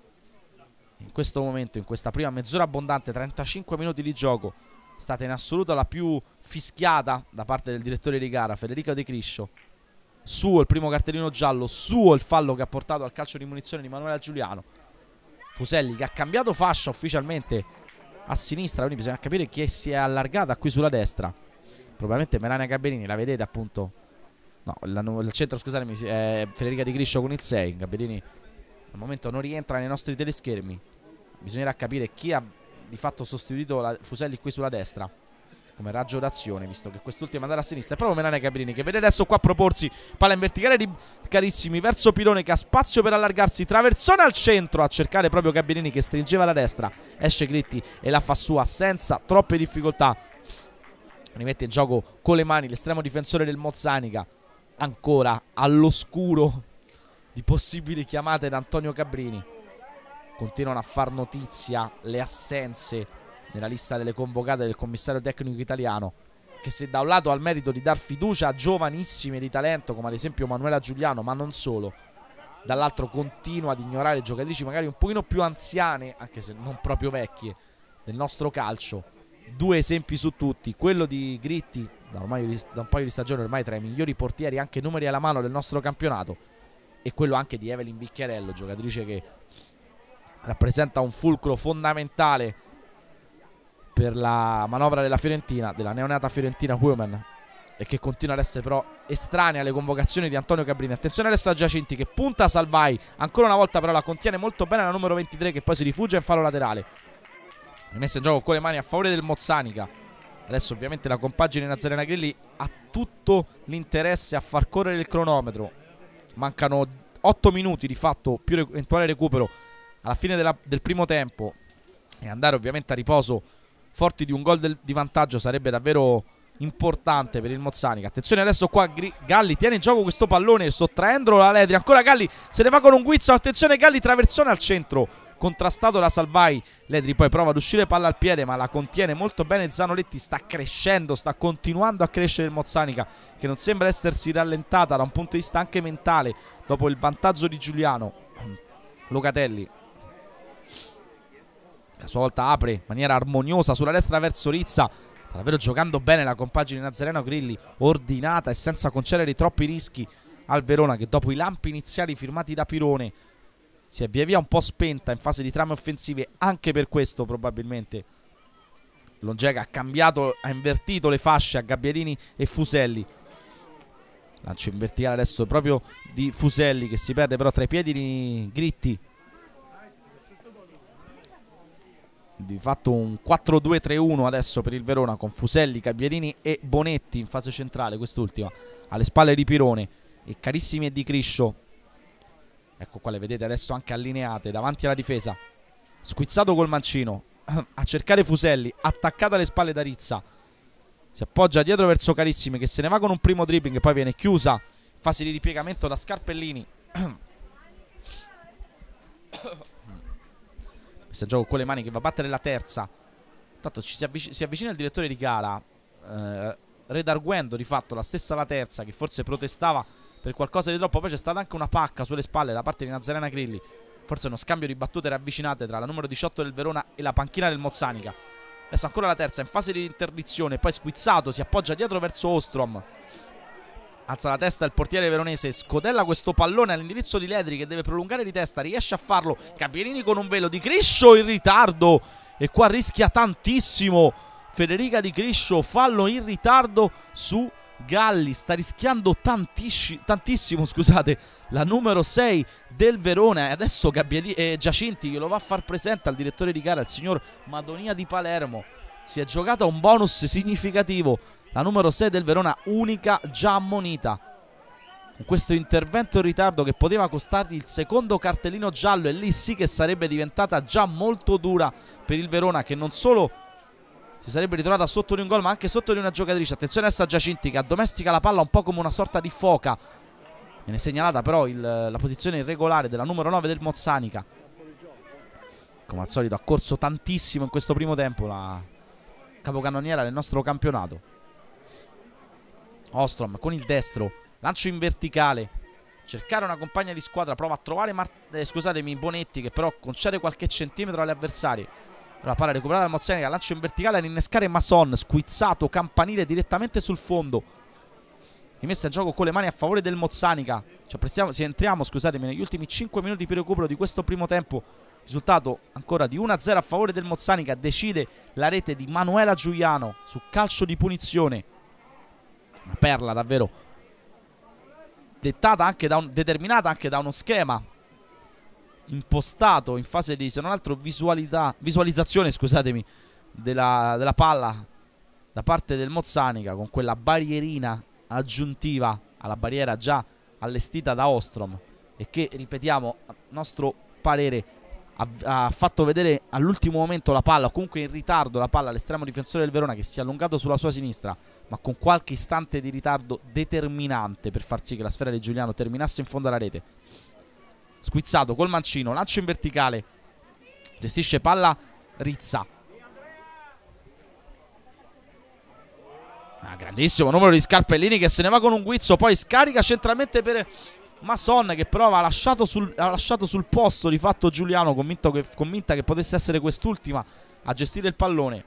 In questo momento, in questa prima mezz'ora abbondante, 35 minuti di gioco, è stata in assoluto la più fischiata da parte del direttore di gara, Federica Di Criscio. Suo il primo cartellino giallo, suo il fallo che ha portato al calcio di munizione di Manuela Giuliano. Fuselli che ha cambiato fascia ufficialmente a sinistra, quindi bisogna capire chi si è allargata qui sulla destra. Probabilmente Melania Gabellini, la vedete appunto. No, il centro, scusatemi, è Federica Di Criscio con il 6. Gabellini al momento non rientra nei nostri teleschermi. Bisognerà capire chi ha di fatto sostituito Fuselli qui sulla destra come raggio d'azione, visto che quest'ultimo è andata a sinistra. È proprio Melania Gabellini che vede adesso qua proporsi palla in verticale di Carissimi verso Pirone, che ha spazio per allargarsi, traversone al centro a cercare proprio Gabellini, che stringeva la destra. Esce Gritti e la fa sua senza troppe difficoltà. Rimette in gioco con le mani l'estremo difensore del Mozzanica, ancora all'oscuro di possibili chiamate da Antonio Cabrini. Continuano a far notizia le assenze nella lista delle convocate del commissario tecnico italiano, che se da un lato ha il merito di dar fiducia a giovanissime di talento come ad esempio Manuela Giuliano, ma non solo, dall'altro continua ad ignorare giocatrici magari un pochino più anziane, anche se non proprio vecchie, del nostro calcio. Due esempi su tutti: quello di Gritti, da un paio di stagioni ormai tra i migliori portieri anche numeri alla mano del nostro campionato, e quello anche di Evelyn Vicchiarello, giocatrice che rappresenta un fulcro fondamentale per la manovra della Fiorentina, della neonata Fiorentina Women, e che continua ad essere però estranea alle convocazioni di Antonio Cabrini. Attenzione adesso a Giacinti che punta a Salvai, ancora una volta però la contiene molto bene la numero 23, che poi si rifugia in fallo laterale. Rimessa in gioco con le mani a favore del Mozzanica. Adesso ovviamente la compagine Nazarena Grilli ha tutto l'interesse a far correre il cronometro. Mancano 8 minuti di fatto più eventuale recupero alla fine del primo tempo, e andare ovviamente a riposo forti di un gol di vantaggio sarebbe davvero importante per il Mozzanica. Attenzione adesso qua Galli tiene in gioco questo pallone sottraendolo alla Ledri, ancora Galli se ne va con un guizzo. Attenzione Galli, traversone al centro contrastato da Salvai. Ledri poi prova ad uscire palla al piede, ma la contiene molto bene Zanoletti. Sta crescendo, sta continuando a crescere il Mozzanica, che non sembra essersi rallentata da un punto di vista anche mentale dopo il vantaggio di Giuliano. Locatelli a sua volta apre in maniera armoniosa sulla destra verso Rizza. Sta davvero giocando bene la compagine Nazareno Grilli, ordinata e senza concedere troppi rischi al Verona, che dopo i lampi iniziali firmati da Pirone si è via via un po' spenta in fase di trame offensive. Anche per questo probabilmente Longega ha cambiato, ha invertito le fasce a Gabbiadini e Fuselli. Lancio in verticale adesso proprio di Fuselli, che si perde però tra i piedi di Gritti. Di fatto un 4-2-3-1 adesso per il Verona, con Fuselli, Gabbiadini e Bonetti in fase centrale, quest'ultima alle spalle di Pirone, e Carissimi e Di Criscio. Ecco qua, le vedete adesso anche allineate davanti alla difesa. Squizzato col mancino a cercare Fuselli, attaccata alle spalle da Rizza. Si appoggia dietro verso Carissimi, che se ne va con un primo dribbling e poi viene chiusa in fase di ripiegamento da Scarpellini. Messa in gioco con le mani che va a battere la terza. Tanto si avvicina il direttore di gara, redarguendo di fatto la stessa la terza, che forse protestava per qualcosa di troppo. Poi c'è stata anche una pacca sulle spalle da parte di Nazarena Grilli. Forse uno scambio di battute ravvicinate tra la numero 18 del Verona e la panchina del Mozzanica. Adesso ancora la terza in fase di interdizione. Poi Squizzato si appoggia dietro verso Ostrom. Alza la testa il portiere veronese, scodella questo pallone all'indirizzo di Ledri, che deve prolungare di testa, riesce a farlo. Capierini con un velo, Di Criscio in ritardo, e qua rischia tantissimo Federica Di Criscio. Fallo in ritardo su Galli, sta rischiando tantissimo, scusate, la numero 6 del Verona. E adesso Giacinti glielo va a far presente al direttore di gara, il signor Madonia di Palermo. Si è giocata un bonus significativo la numero 6 del Verona, unica già ammonita con questo intervento in ritardo che poteva costargli il secondo cartellino giallo, e lì sì che sarebbe diventata già molto dura per il Verona, che non solo si sarebbe ritrovata sotto di un gol ma anche sotto di una giocatrice. Attenzione adesso a Giacinti che addomestica la palla un po' come una sorta di foca. Viene segnalata però la posizione irregolare della numero 9 del Mozzanica. Come al solito ha corso tantissimo in questo primo tempo la capocannoniera del nostro campionato. Ostrom con il destro, lancio in verticale, cercare una compagna di squadra, prova a trovare Bonetti, che però concede qualche centimetro agli avversari. La palla recuperata dal Mozzanica, lancio in verticale ad innescare Mason, Squizzato, campanile direttamente sul fondo. Rimessa in gioco con le mani a favore del Mozzanica. Entriamo negli ultimi 5 minuti per recupero di questo primo tempo. Risultato ancora di 1-0 a favore del Mozzanica. Decide la rete di Manuela Giuliano su calcio di punizione. Una perla davvero determinata anche da uno schema impostato in fase di, se non altro, visualizzazione, scusatemi, della palla da parte del Mozzanica, con quella barrierina aggiuntiva alla barriera già allestita da Ostrom, e che, ripetiamo, a nostro parere ha fatto vedere all'ultimo momento la palla, o comunque in ritardo la palla, all'estremo difensore del Verona, che si è allungato sulla sua sinistra, ma con qualche istante di ritardo determinante per far sì che la sfera di Giuliano terminasse in fondo alla rete. Squizzato col mancino, lancio in verticale, gestisce palla Rizza. Grandissimo numero di Scarpellini, che se ne va con un guizzo, poi scarica centralmente per Mason, che però ha lasciato sul posto di fatto Giuliano, convinta che potesse essere quest'ultima a gestire il pallone.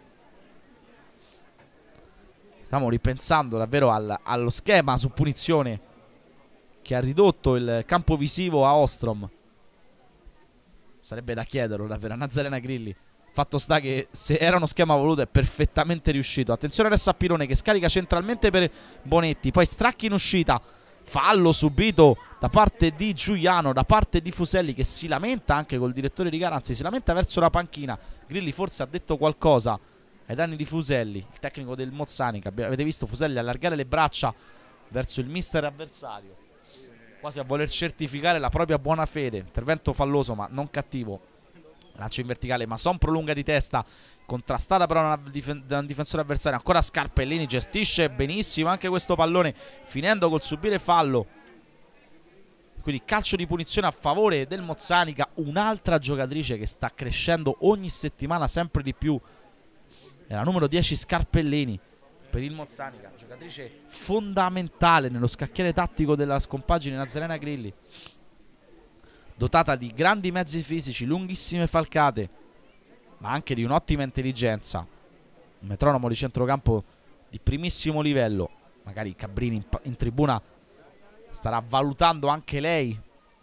Stiamo ripensando davvero allo schema su punizione che ha ridotto il campo visivo a Ostrom. Sarebbe da chiederlo davvero a Nazarena Grilli. Fatto sta che se era uno schema voluto è perfettamente riuscito. Attenzione adesso a Pirone, che scarica centralmente per Bonetti, poi stracchi in uscita. Fallo subito da parte di Giuliano, da parte di Fuselli, che si lamenta anche col direttore di gara, anzi si lamenta verso la panchina. Grilli forse ha detto qualcosa ai danni di Fuselli, il tecnico del Mozzanica. Avete visto Fuselli allargare le braccia verso il mister avversario, quasi a voler certificare la propria buona fede. Intervento falloso ma non cattivo. Lancio in verticale, Mason prolunga di testa, contrastata però da un difensore avversario. Ancora Scarpellini, gestisce benissimo anche questo pallone, finendo col subire fallo. Quindi calcio di punizione a favore del Mozzanica. Un'altra giocatrice che sta crescendo ogni settimana sempre di più è la numero 10 Scarpellini per il Mozzanica, giocatrice fondamentale nello scacchiere tattico della scompagine Nazarena Grilli, dotata di grandi mezzi fisici, lunghissime falcate, ma anche di un'ottima intelligenza. Un metronomo di centrocampo di primissimo livello. Magari Cabrini in tribuna starà valutando anche lei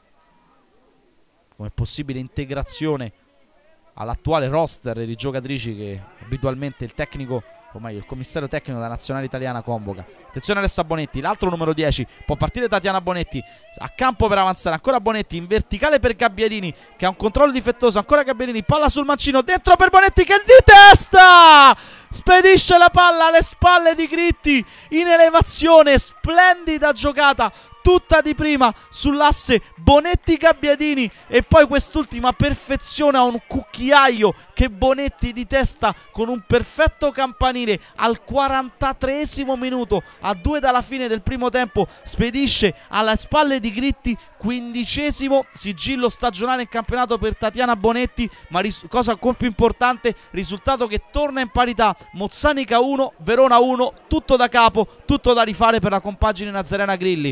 come possibile integrazione all'attuale roster di giocatrici che abitualmente il tecnico, o meglio il commissario tecnico della nazionale italiana, convoca. Attenzione adesso a Bonetti, l'altro numero 10, può partire Tatiana Bonetti, a campo per avanzare, ancora Bonetti in verticale per Gabbiadini, che ha un controllo difettoso, ancora Gabbiadini, palla sul mancino, dentro per Bonetti che di testa spedisce la palla alle spalle di Gritti in elevazione. Splendida giocata, tutta di prima sull'asse Bonetti-Gabbiadini, e poi quest'ultima perfezione a un cucchiaio che Bonetti di testa con un perfetto campanile al 43esimo minuto, a 2 dalla fine del primo tempo, spedisce alle spalle di Gritti. 15esimo sigillo stagionale in campionato per Tatiana Bonetti, ma cosa ancora più importante, risultato che torna in parità: Mozzanica 1, Verona 1, tutto da capo, tutto da rifare per la compagine Nazarena Grilli.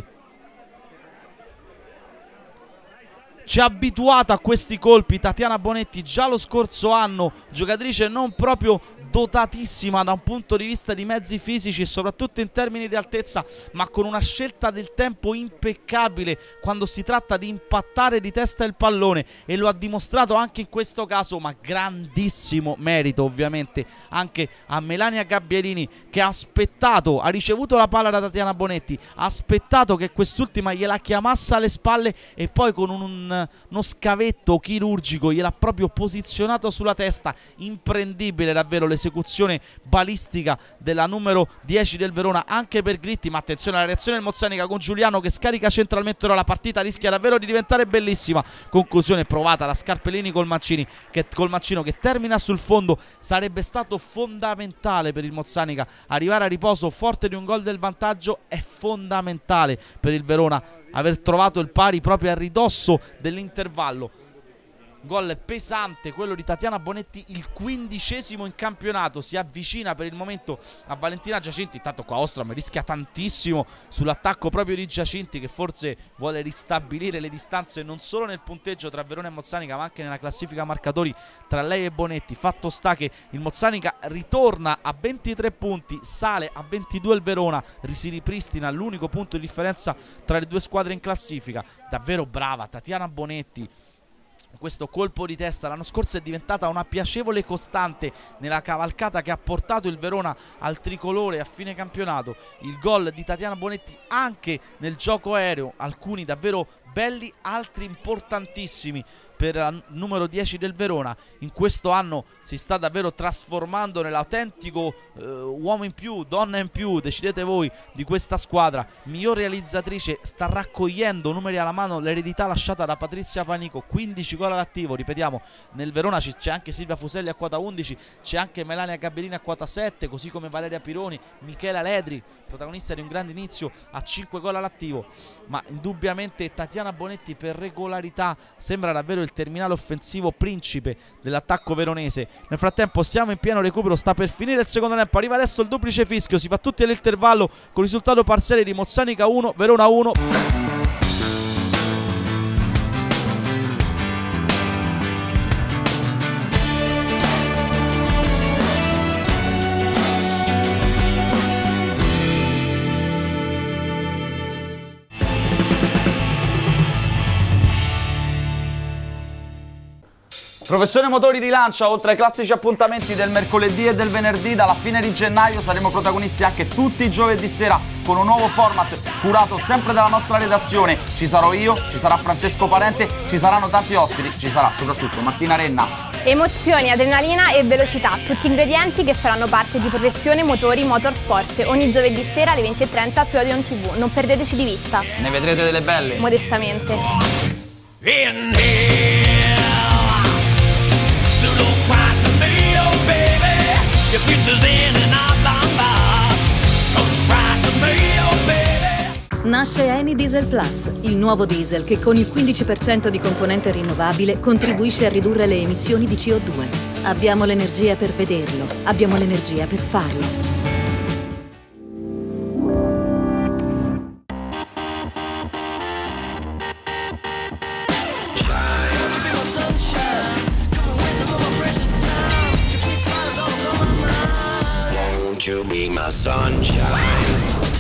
Ci ha abituato a questi colpi Tatiana Bonetti già lo scorso anno, giocatrice non proprio dotatissima da un punto di vista di mezzi fisici e soprattutto in termini di altezza, ma con una scelta del tempo impeccabile quando si tratta di impattare di testa il pallone, e lo ha dimostrato anche in questo caso, ma grandissimo merito ovviamente anche a Melania Gabbiadini, che ha aspettato, ha ricevuto la palla da Tatiana Bonetti, ha aspettato che quest'ultima gliela chiamasse alle spalle e poi con uno scavetto chirurgico gliel'ha proprio posizionato sulla testa. Imprendibile davvero l'esecuzione balistica della numero 10 del Verona anche per Gritti, ma attenzione alla reazione del Mozzanica con Giuliano che scarica centralmente. Ora la partita rischia davvero di diventare bellissima. Conclusione provata da Scarpellini col Mancino che termina sul fondo. Sarebbe stato fondamentale per il Mozzanica arrivare a riposo forte di un gol del vantaggio. È fondamentale per il Verona aver trovato il pari proprio a ridosso dell'intervallo. Gol pesante quello di Tatiana Bonetti, il 15esimo in campionato. Si avvicina per il momento a Valentina Giacinti. Intanto qua Ostrom rischia tantissimo sull'attacco proprio di Giacinti, che forse vuole ristabilire le distanze non solo nel punteggio tra Verona e Mozzanica, ma anche nella classifica marcatori tra lei e Bonetti. Fatto sta che il Mozzanica ritorna a 23 punti, sale a 22 il Verona, si ripristina l'unico punto di differenza tra le due squadre in classifica. Davvero brava Tatiana Bonetti. Questo colpo di testa l'anno scorso è diventata una piacevole costante nella cavalcata che ha portato il Verona al tricolore a fine campionato. Il gol di Tatiana Bonetti anche nel gioco aereo, alcuni davvero belli, altri importantissimi per il numero 10 del Verona. In questo anno si sta davvero trasformando nell'autentico uomo in più, donna in più, decidete voi, di questa squadra. Miglior realizzatrice, sta raccogliendo numeri alla mano l'eredità lasciata da Patrizia Panico. 15 gol all'attivo, ripetiamo, nel Verona c'è anche Silvia Fuselli a quota 11, c'è anche Melania Gabbiadini a quota 7, così come Valeria Pironi, Michela Ledri, protagonista di un grande inizio, a 5 gol all'attivo. Ma indubbiamente Tatiana Bonetti per regolarità sembra davvero il terminale offensivo principe dell'attacco veronese. Nel frattempo siamo in pieno recupero, sta per finire il secondo tempo, arriva adesso il duplice fischio, si fa tutti all'intervallo con risultato parziale di Mozzanica 1, Verona 1. Professione Motori rilancia, oltre ai classici appuntamenti del mercoledì e del venerdì, dalla fine di gennaio saremo protagonisti anche tutti i giovedì sera con un nuovo format curato sempre dalla nostra redazione. Ci sarò io, ci sarà Francesco Parente, ci saranno tanti ospiti, ci sarà soprattutto Martina Renna. Emozioni, adrenalina e velocità, tutti ingredienti che faranno parte di Professione Motori Motorsport, ogni giovedì sera alle 20:30 su Odeon TV. Non perdeteci di vista. Ne vedrete delle belle. Modestamente. Nasce Eni Diesel Plus, il nuovo diesel che con il 15% di componente rinnovabile contribuisce a ridurre le emissioni di CO2. Abbiamo l'energia per vederlo, abbiamo l'energia per farlo. You be my sunshine.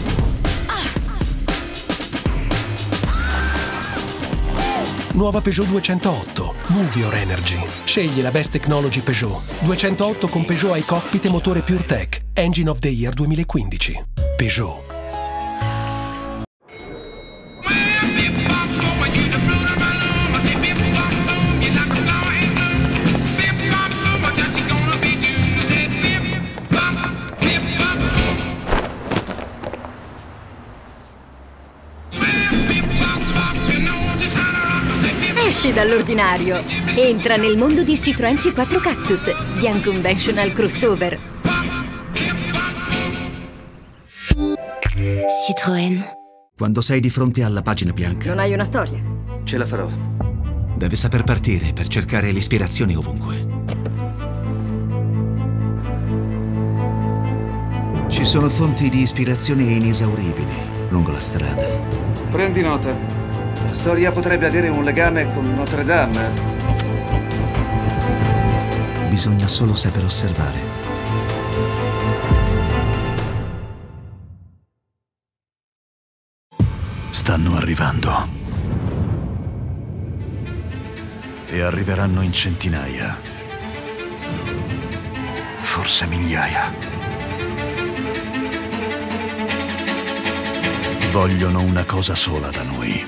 Nuova Peugeot 208, Move Your Energy. Scegli la best technology Peugeot. 208 con Peugeot iCockpit e motore PureTech. Engine of the Year 2015. Peugeot. Esci dall'ordinario. Entra nel mondo di Citroën C4 Cactus, di Unconventional Crossover. Citroën. Quando sei di fronte alla pagina bianca, Non hai una storia? ce la farò. Deve saper partire per cercare l'ispirazione ovunque. Ci sono fonti di ispirazione inesauribili lungo la strada. Prendi nota. La storia potrebbe avere un legame con Notre Dame. Bisogna solo saper osservare. Stanno arrivando. E arriveranno in centinaia. Forse migliaia. Vogliono una cosa sola da noi.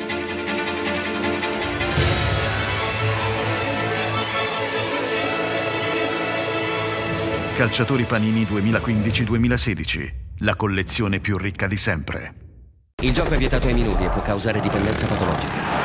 Calciatori Panini 2015-2016. La collezione più ricca di sempre. Il gioco è vietato ai minori e può causare dipendenza patologica.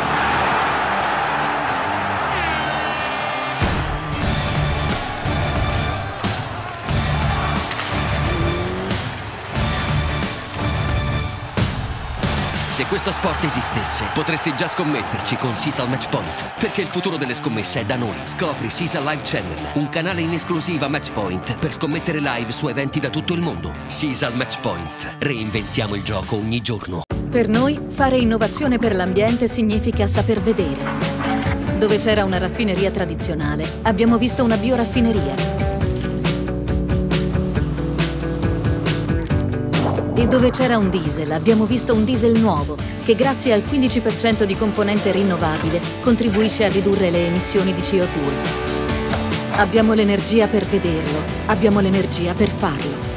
Se questo sport esistesse, potresti già scommetterci con Sisal Match Point. Perché il futuro delle scommesse è da noi. Scopri Sisal Live Channel, un canale in esclusiva Match Point per scommettere live su eventi da tutto il mondo. Sisal Match Point. Reinventiamo il gioco ogni giorno. Per noi, fare innovazione per l'ambiente significa saper vedere. Dove c'era una raffineria tradizionale, abbiamo visto una bioraffineria. E dove c'era un diesel, abbiamo visto un diesel nuovo, che grazie al 15% di componente rinnovabile contribuisce a ridurre le emissioni di CO2. Abbiamo l'energia per vederlo, abbiamo l'energia per farlo.